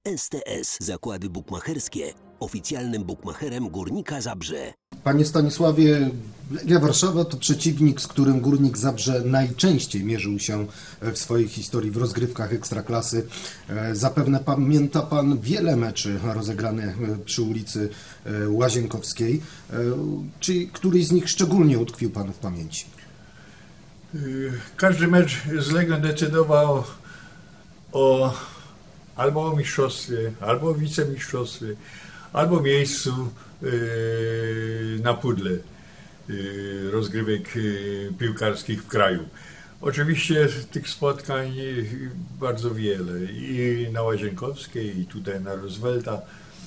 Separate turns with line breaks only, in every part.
STS Zakłady Bukmacherskie, oficjalnym bukmacherem Górnika Zabrze.
Panie Stanisławie, Legia Warszawa to przeciwnik, z którym Górnik Zabrze najczęściej mierzył się w swojej historii w rozgrywkach Ekstraklasy. Zapewne pamięta Pan wiele meczy rozegranych przy ulicy Łazienkowskiej. Czy któryś z nich szczególnie utkwił Panu w pamięci?
Każdy mecz z Legią decydował albo o mistrzostwie, albo o wicemistrzostwie, albo miejscu na pudle rozgrywek piłkarskich w kraju. Oczywiście tych spotkań bardzo wiele i na Łazienkowskiej, i tutaj na Roosevelta.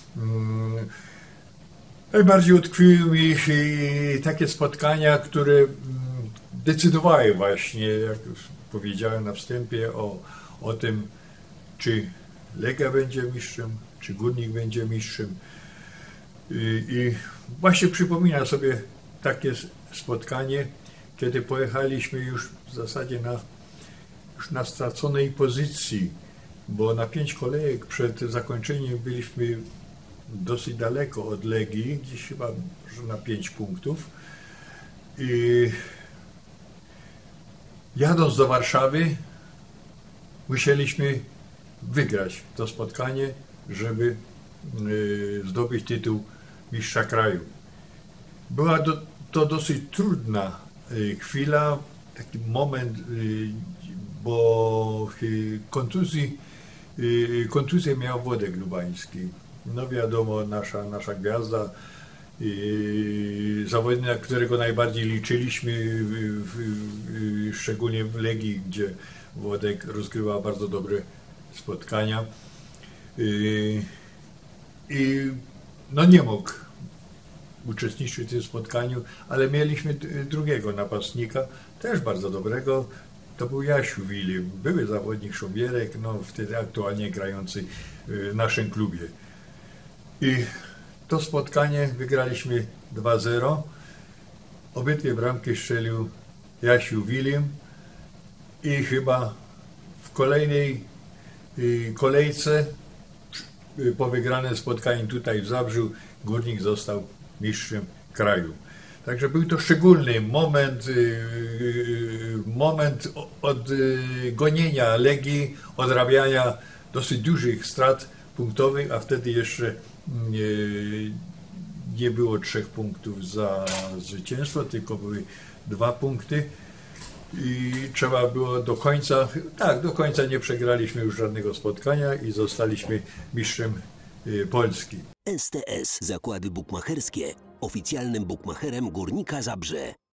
Najbardziej utkwiły mi takie spotkania, które decydowały właśnie, jak już powiedziałem na wstępie, o tym, czy Legia będzie mistrzem, czy Górnik będzie mistrzem. I właśnie przypomina sobie takie spotkanie, kiedy pojechaliśmy już w zasadzie na straconej pozycji, bo na 5 kolejek przed zakończeniem byliśmy dosyć daleko od Legii, gdzieś chyba na 5 punktów. I jadąc do Warszawy musieliśmy wygrać to spotkanie, żeby zdobyć tytuł mistrza kraju. Była to dosyć trudna chwila, taki moment, bo kontuzję miał Włodek Lubański. No wiadomo, nasza gwiazda, zawodnik, na którego najbardziej liczyliśmy, szczególnie w Legii, gdzie Włodek rozgrywa bardzo dobre spotkania. I no nie mógł uczestniczyć w tym spotkaniu, ale mieliśmy drugiego napastnika, też bardzo dobrego, to był Jasiu Wili, były zawodnik Szobierek, no wtedy aktualnie grający w naszym klubie. I to spotkanie wygraliśmy 2-0, obydwie bramki strzelił Jasiu Wilim i chyba w kolejnej kolejce po wygranym spotkaniu tutaj w Zabrzu Górnik został mistrzem kraju. Także był to szczególny moment od gonienia Legii, odrabiania dosyć dużych strat punktowych, a wtedy jeszcze nie było 3 punktów za zwycięstwo, tylko były 2 punkty. I trzeba było do końca nie przegraliśmy już żadnego spotkania i zostaliśmy mistrzem Polski.
STS Zakłady Bukmacherskie, oficjalnym bukmacherem Górnika Zabrze.